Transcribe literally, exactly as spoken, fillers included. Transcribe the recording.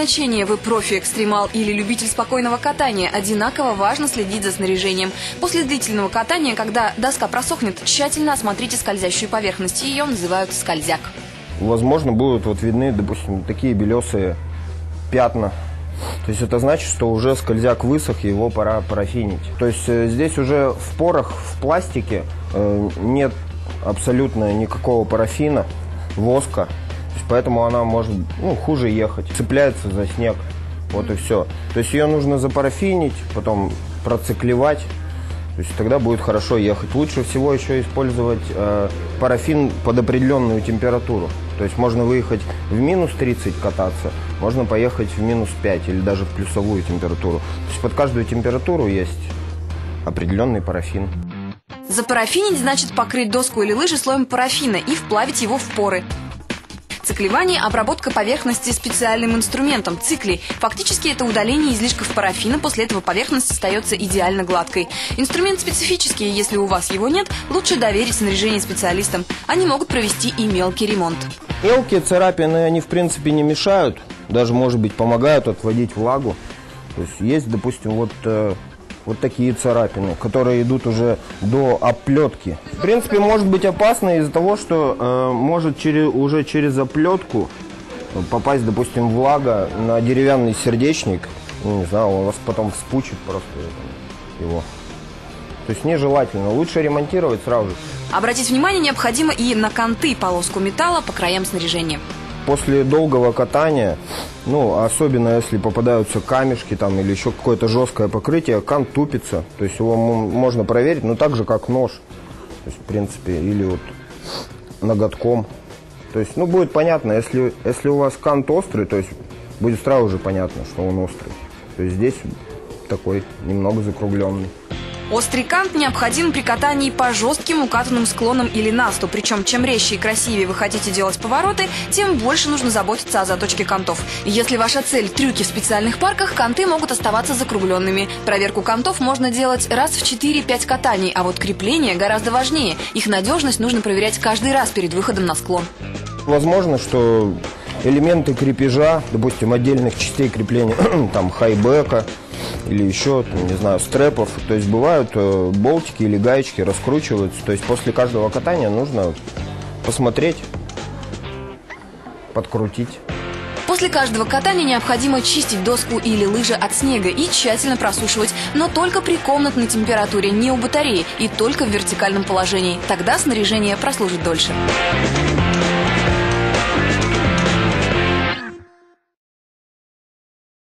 значения, вы профи, экстремал или любитель спокойного катания, одинаково важно следить за снаряжением. После длительного катания, когда доска просохнет, тщательно осмотрите скользящую поверхность. Ее называют скользяк. Возможно, будут вот видны, допустим, такие белесые пятна. То есть это значит, что уже скользяк высох, и его пора парафинить. То есть э, здесь уже в порах, в пластике э, нет абсолютно никакого парафина, воска. То есть поэтому она может ну, хуже ехать, цепляется за снег. Вот и все. То есть ее нужно запарафинить, потом проциклевать. То есть тогда будет хорошо ехать. Лучше всего еще использовать э, парафин под определенную температуру. То есть можно выехать в минус тридцать кататься, можно поехать в минус пять или даже в плюсовую температуру. То есть под каждую температуру есть определенный парафин. Запарафинить значит покрыть доску или лыжи слоем парафина и вплавить его в поры. Циклевание – обработка поверхности специальным инструментом – циклей. Фактически это удаление излишков парафина, после этого поверхность остается идеально гладкой. Инструмент специфический, если у вас его нет, лучше доверить снаряжение специалистам. Они могут провести и мелкий ремонт. Мелкие царапины, они в принципе не мешают, даже, может быть, помогают отводить влагу. То есть есть, допустим, вот... Э Вот такие царапины, которые идут уже до оплетки. В принципе, может быть опасно из-за того, что э, может через, уже через оплетку попасть, допустим, влага на деревянный сердечник. Ну, не знаю, он вас потом вспучит просто его. То есть нежелательно. Лучше ремонтировать сразу же. Обратить внимание необходимо и на канты, полоску металла по краям снаряжения. После долгого катания, ну, особенно если попадаются камешки там или еще какое-то жесткое покрытие, кант тупится. То есть его можно проверить, ну, так же, как нож. То есть, в принципе, или вот ноготком. То есть, ну, будет понятно, если, если у вас кант острый, то есть будет сразу же понятно, что он острый. То есть здесь такой немного закругленный. Острый кант необходим при катании по жестким укатанным склонам или насту. Причем, чем резче и красивее вы хотите делать повороты, тем больше нужно заботиться о заточке кантов. Если ваша цель – трюки в специальных парках, канты могут оставаться закругленными. Проверку кантов можно делать раз в четыре-пять катаний, а вот крепление гораздо важнее. Их надежность нужно проверять каждый раз перед выходом на склон. Возможно, что элементы крепежа, допустим, отдельных частей крепления, там, хайбека, или еще, не знаю, стрепов. То есть бывают э, болтики или гаечки раскручиваются. То есть после каждого катания нужно посмотреть, подкрутить. После каждого катания необходимо чистить доску или лыжи от снега и тщательно просушивать, но только при комнатной температуре, не у батареи и только в вертикальном положении. Тогда снаряжение прослужит дольше.